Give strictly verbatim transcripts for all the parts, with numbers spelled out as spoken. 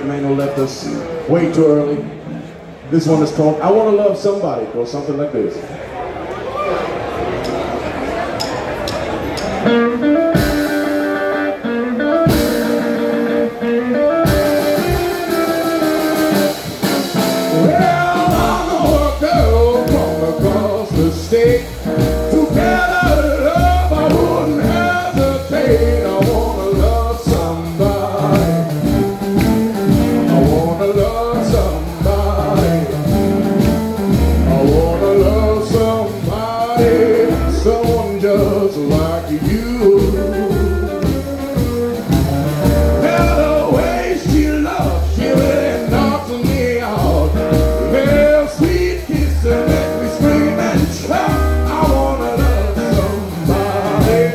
Man who left us way too early. This one is called I Want to Love Somebody, or something like this. Well, I know a girl from across the state. Together, love, I wouldn't hesitate. I want to love somebody. I want to love somebody. I want to love somebody. Someone just like you. Well, the way she loves, she really knocks me out. Well, sweet kiss and make me scream and shout. I want to love somebody.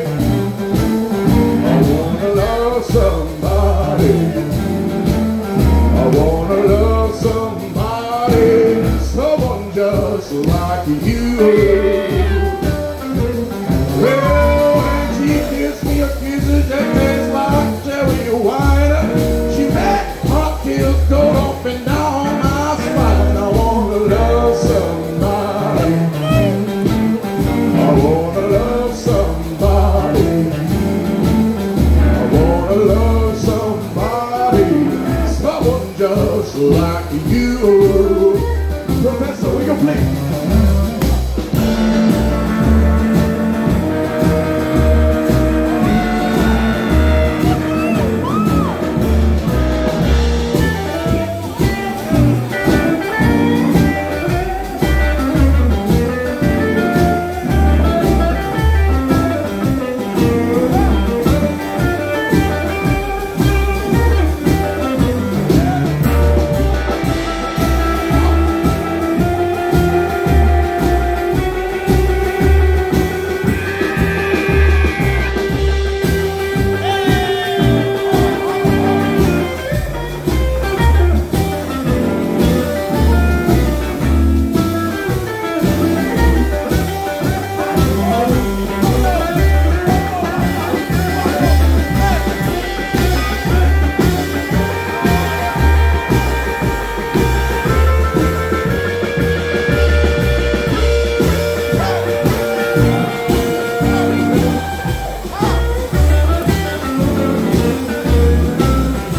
I want to love somebody. I want to love somebody, someone just like you. Well, when she kissed me, her kisses that taste like cherry wine. She made my tears go up and down my spine. I want to love somebody. I want to love somebody. I want to love somebody, someone just like you. Professor, we can play.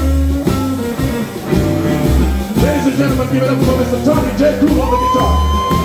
Gentlemen, give it up for Mister Tony J. Crew on the guitar.